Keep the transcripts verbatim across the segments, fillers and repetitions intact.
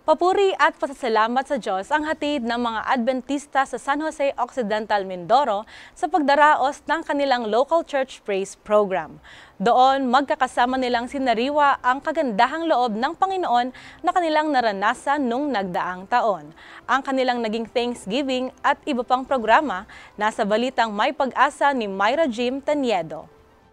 Papuri at pasasalamat sa Diyos ang hatid ng mga Adventista sa San Jose Occidental, Mindoro sa pagdaraos ng kanilang local church praise program. Doon, magkakasama nilang sinariwa ang kagandahang loob ng Panginoon na kanilang naranasan nung nagdaang taon. Ang kanilang naging Thanksgiving at iba pang programa, nasa balitang May Pag-asa ni Myra Jim Taniedo.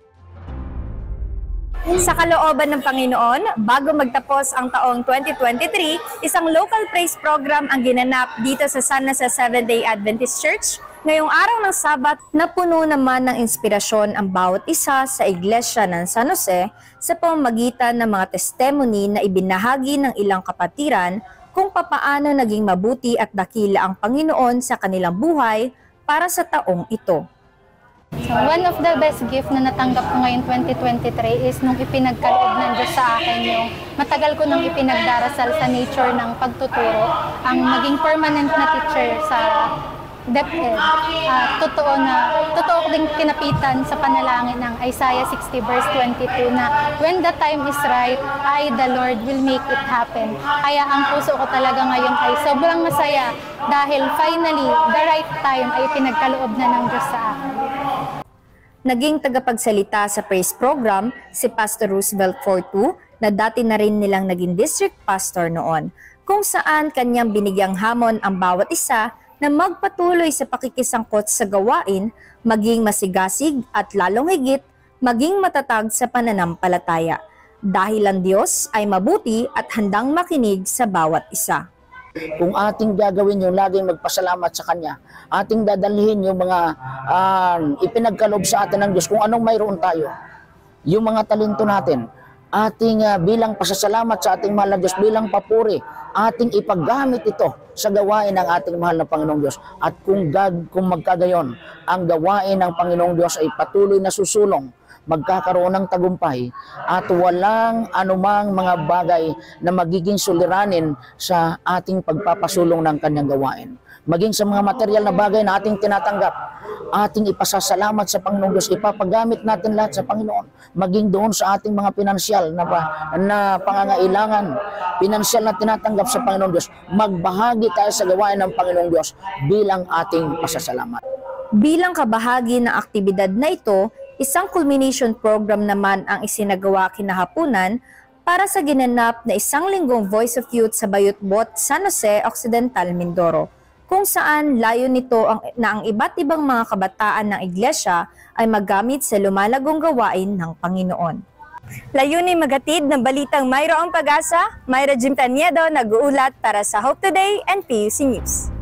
Sa kalooban ng Panginoon, bago magtapos ang taong twenty twenty-three, isang local praise program ang ginanap dito sa San Jose Seventh-day Adventist Church. Ngayong araw ng Sabat, napuno naman ng inspirasyon ang bawat isa sa iglesia ng San Jose sa pamamagitan ng mga testimony na ibinahagi ng ilang kapatiran kung papaano naging mabuti at dakila ang Panginoon sa kanilang buhay para sa taong ito. So, one of the best gift na natanggap ko ngayon twenty twenty-three is nung ipinagkaloob ng Diyos sa akin yung matagal ko nung ipinagdarasal sa nature ng pagtuturo, ang maging permanent na teacher sa DepEd. Uh, totoo na, totoo ko ding kinapitan sa panalangin ng Isaiah sixty verse twenty-two na when the time is right, I, the Lord, will make it happen. Kaya ang puso ko talaga ngayon ay sobrang masaya dahil finally, the right time ay pinagkaloob na ng Diyos sa akin. Naging tagapagsalita sa praise program si Pastor Roosevelt Fortu na dati na rin nilang naging district pastor noon, kung saan kanyang binigyang hamon ang bawat isa na magpatuloy sa pakikisangkot sa gawain, maging masigasig at lalong higit maging matatag sa pananampalataya. Dahil ang Diyos ay mabuti at handang makinig sa bawat isa. Kung ating gagawin yung laging magpasalamat sa Kanya, ating dadalhin yung mga uh, ipinagkaloob sa atin ng Diyos, kung anong mayroon tayo, yung mga talento natin, ating uh, bilang pasasalamat sa ating mahal na Diyos, bilang papuri, ating ipaggamit ito sa gawain ng ating mahal na Panginoong Diyos. At kung, gag, kung magkagayon, ang gawain ng Panginoong Diyos ay patuloy na susulong, magkakaroon ng tagumpay at walang anumang mga bagay na magiging suliranin sa ating pagpapasulong ng kanyang gawain. Maging sa mga material na bagay na ating tinatanggap, ating ipasasalamat sa Panginoong Diyos, ipapagamit natin lahat sa Panginoon. Maging doon sa ating mga pinansyal na, na pangangailangan, pinansyal na tinatanggap sa Panginoong Diyos, magbahagi tayo sa gawain ng Panginoong Diyos bilang ating pasasalamat. Bilang kabahagi ng aktibidad na ito, isang culmination program naman ang isinagawa kinahapunan para sa ginanap na isang linggong Voice of Youth sa Bayotbot, San Jose Occidental, Mindoro, kung saan layo nito ang, na ang iba't ibang mga kabataan ng iglesia ay magamit sa lumalagong gawain ng Panginoon. Layunin magatid ng balitang Mayroong Pag-asa, Myra Jim Taniedo, nag-uulat para sa Hope Today and P U C News.